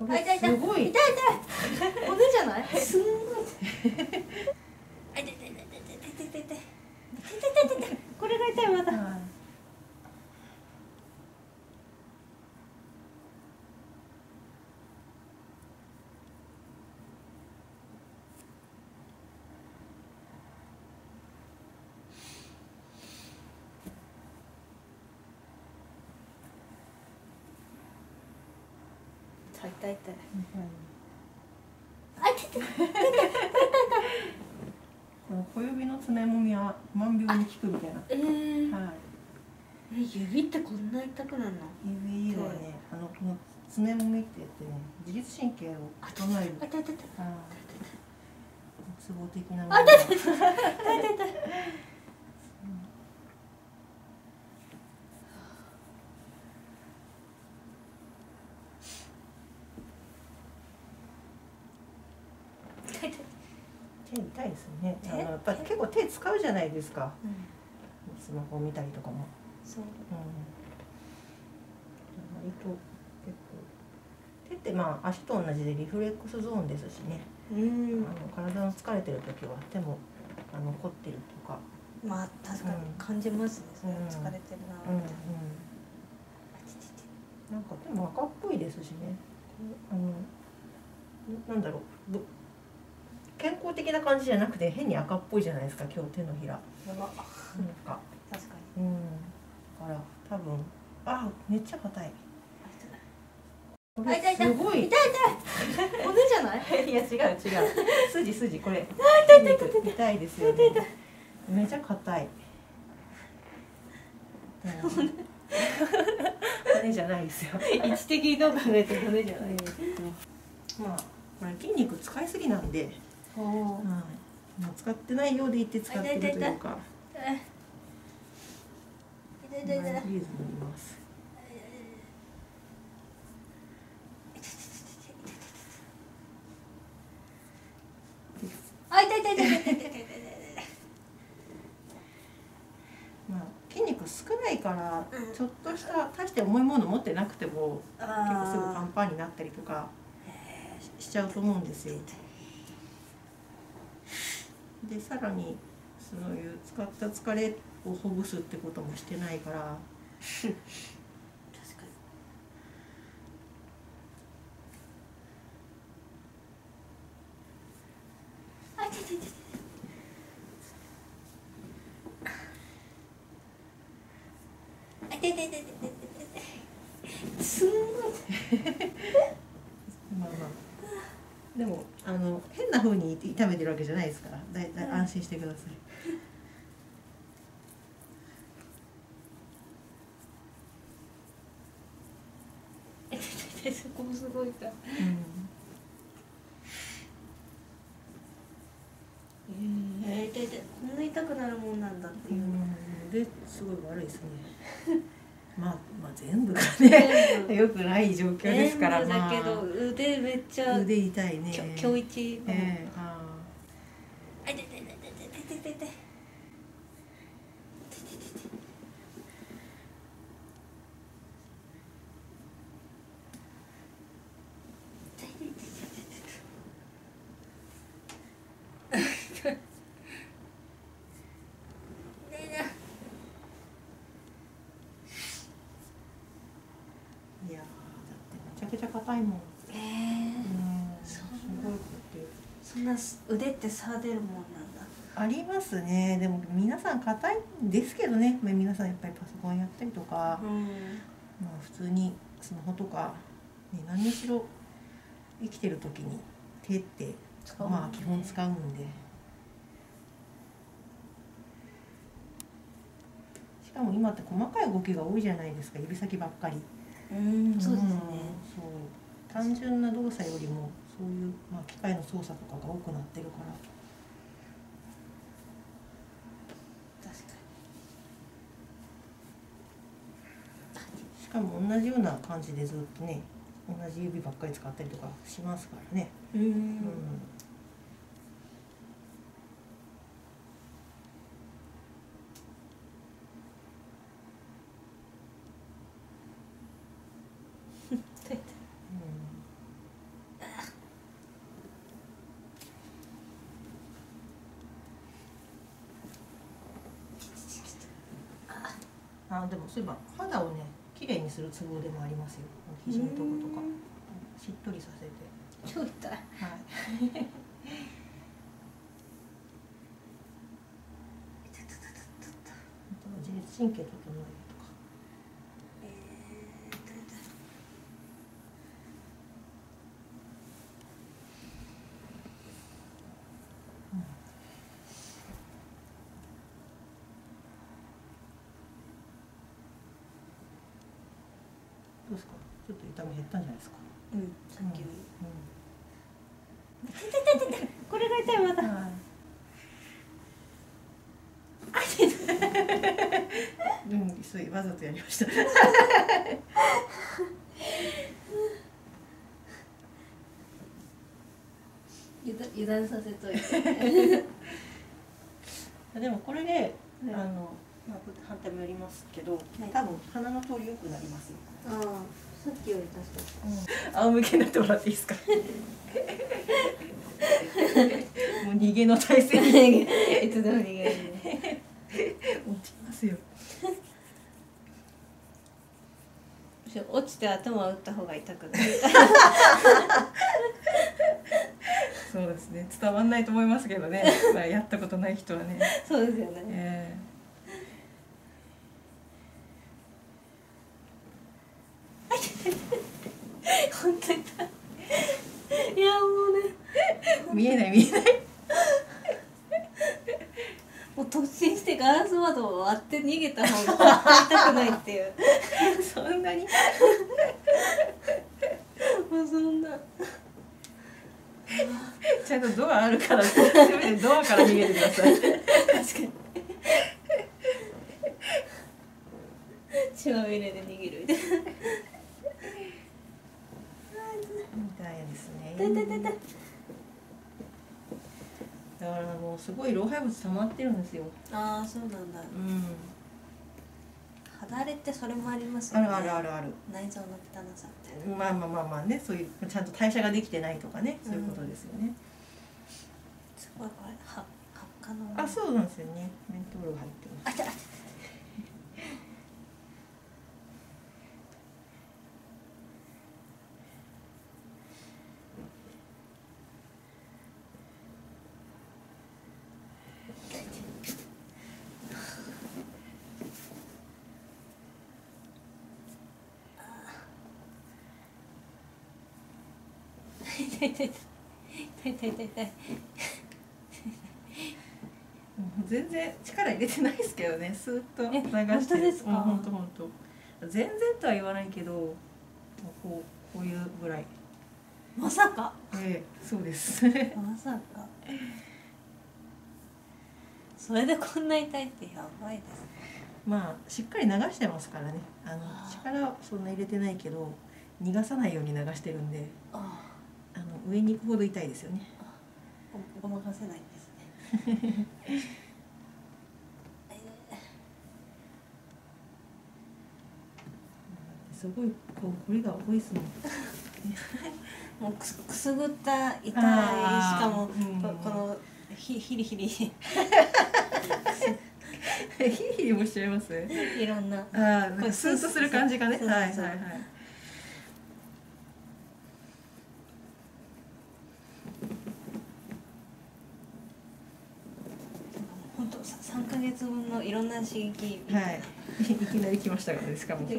これすごい。 痛い骨じゃない？すんごい。あ、痛い。これが痛いまだ。痛い。あ、痛い。 この小指の爪もみは万病に効くみたいな。はい。 指ってこんな痛くなるの？ 指はね、この爪もみって言ってね、自律神経を整える。 あ、痛い。 ツボ的なもの。 あ、痛い。 手痛いですね。やっぱり結構手使うじゃないですか。スマホ見たりとかも。 そう。 割と結構手ってまあ足と同じでリフレックスゾーンですしね。体の疲れてる時は手も凝ってるとか。 まあ確かに感じますね。それ疲れてるなって。 なんか手も赤っぽいですしね。なんだろう。健康的な感じじゃなくて変に赤っぽいじゃないですか、今日手のひら。なんか確かに。 だから多分めっちゃ硬い。 これすごい。痛い。骨じゃない？ いや違う。筋これ。痛いですよね。めちゃ硬い。骨じゃないですよ。 位置的にどう考えても骨じゃない。 まあこれ筋肉使いすぎなんで。使ってないようでいて使ってるというか。リズムにいます。 あ、痛い。 まあ筋肉少ないからちょっとした大して重いもの持ってなくても結構すぐパンパンになったりとかしちゃうと思うんですよ。でさらにそういう使った疲れをほぐすってこともしてないから。 確かに。あ、痛い。すんごい。 まあでも変な風に痛めてるわけじゃないですから、だいたい安心してください。 そこもすごい痛い。痛い。こんな痛くなるもんなんだっていう。 ですごい悪いですね。まあ全部がね良くない状況ですから。 だけど腕めっちゃ腕痛いね。 今日一。痛い。 いやだってめちゃくちゃ硬いもん。すごいってそんな腕って差出るもんなんだ。 ありますね。でも皆さん硬いんですけどね。皆さんやっぱりパソコンやったりとか、まあ普通にスマホとか、何にしろ生きてる時に手ってまあ基本使うんで。しかも今って細かい動きが多いじゃないですか、指先ばっかり。 そうですね。 そう単純な動作よりもそういう、機械の操作とかが多くなってるから。 確かに。しかも同じような感じでずっとね、同じ指ばっかり使ったりとかしますからね。 あ、でもそういえば肌をね綺麗にするツボでもありますよ。肘のとことかしっとりさせて。 超痛い。はい。 自律神経整えるとか。どうですか。ちょっと痛み減ったんじゃないですか。 うん、さっきより。痛い。これが痛いまた。 うん、そう、わざとやりました。 油断させといて。 でもこれで、まあ、反対もやりますけど、多分鼻の通り良くなりますよ。 ああ、さっきより確かに。 仰向けになってもらっていいですか。もう逃げの体勢に。 いつでも逃げるね。 落ちますよ。 落ちて頭を打った方が痛くなる。 そうですね。伝わんないと思いますけどね。まあやったことない人はね。 そうですよね。本当に痛い。いやもうね。 見えない見えない。 もう突進してガラス窓を割って逃げた方が痛くないっていう。 そんなに。 もうそんな。 ちゃんとドアあるから、せめてドアから逃げてください。確かに。 血まみれで逃げるみたいな。 痛いですね。 痛い。 だからもうすごい老廃物溜まってるんですよ。 ああ、そうなんだ。肌荒れってそれもありますよね。 ある。 内臓の汚さみたいな。 まあね、そういうちゃんと代謝ができてないとかね、そういうことですよね。 すごいこれ発火の。 あ、そうなんですよね。メントールが入ってます。 痛い。 全然力入れてないですけどね、スーッと流して。 本当ですか。 本当。全然とは言わないけど、こういうぐらい。 まさか。 そうです。 まさか。それでこんな痛いってやばいですね。 まあしっかり流してますからね。力はそんな入れてないけど、逃がさないように流してるんで。上に行くほど痛いですよね。 ごまかせないんですね。 すごいこれが多いですもん。 もうくすぐった痛い、しかもこのヒリヒリヒリヒリもしちゃいます。 いろんなスーッとする感じがね。はい。 本当3ヶ月分のいろんな刺激みたいな。 いきなり来ましたからね、しかも。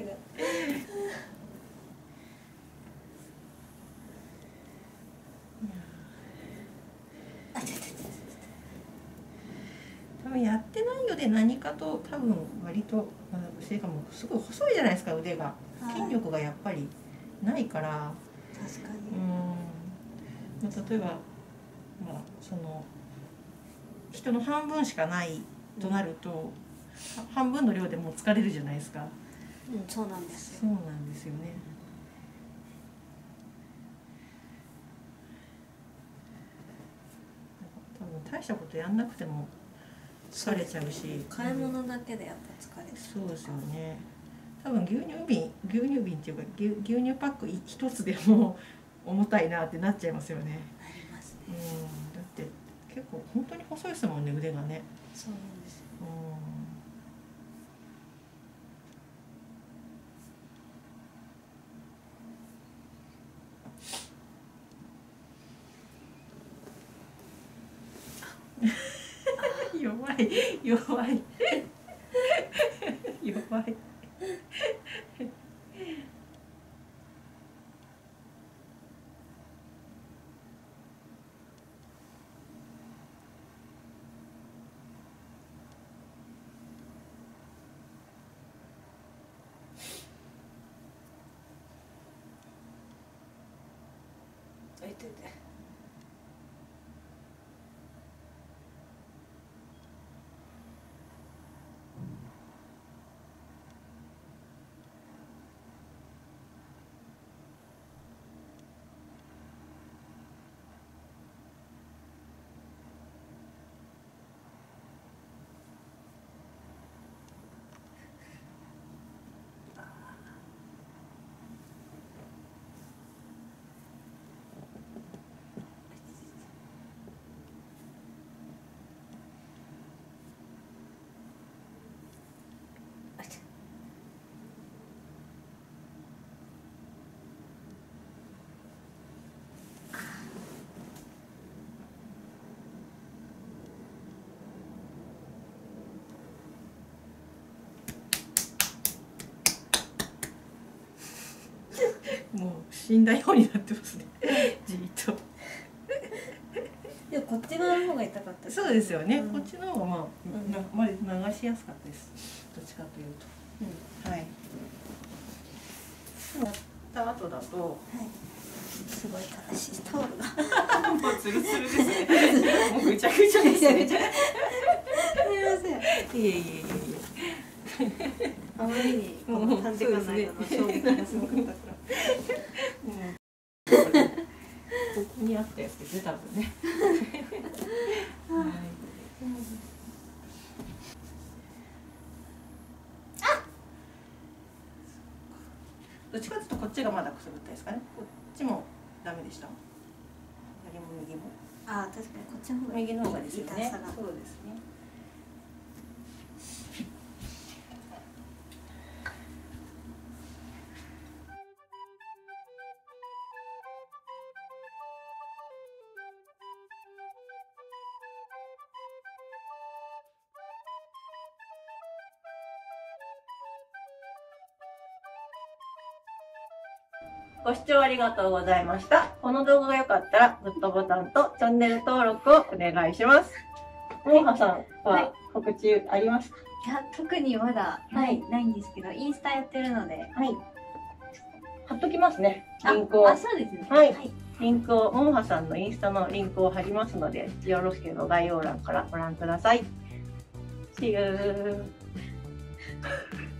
多分やってないようで何かと多分割としかもすごい細いじゃないですか、腕が。筋力がやっぱりないから。 確かに。例えばその人の半分しかないとなると、半分の量でもう疲れるじゃないですか。 そうなんですよ。 そうなんですよね。多分大したことやんなくても疲れちゃうし、 買い物だけでやっぱ疲れる。 そうですよね。多分牛乳瓶っていうか牛乳パック一つでも重たいなってなっちゃいますよね。 なりますね。 だって結構本当に細いですもんね、腕がね。 そうなんですよ。 い弱い弱い。 あ、いてて。 もう死んだようになってますね。じっと。 でもこっち側の方が痛かった。 そうですよね。 うん、 こっちの方がまあ流しやすかったです。どっちかというと。うん、はい。やった後だと、はい、 すごい正しいタオルがもうツルツルですね。もうぐちゃぐちゃですね。 すみません。 いえいえいえいえ。 あまりにこの短時間の間の衝撃がすごかったから。 ここにあったやつですね、多分ね。はい。どっちかというとこっちがまだくすぐったいですかね。こっちもダメでした。左も右も。 ああ、確かにこっちの方が右の方がですよね。 痛さが。 そうですね。ご視聴ありがとうございました。この動画が良かったら、グッドボタンとチャンネル登録をお願いします。ももはさんは告知ありますか？ いや、特にまだないんですけど、インスタやってるので、はい。 貼っときますね。リンクを。 あ、そうですね。 はい。リンクを、ももはさんのインスタのリンクを貼りますので、よろしければ概要欄からご覧ください。See you!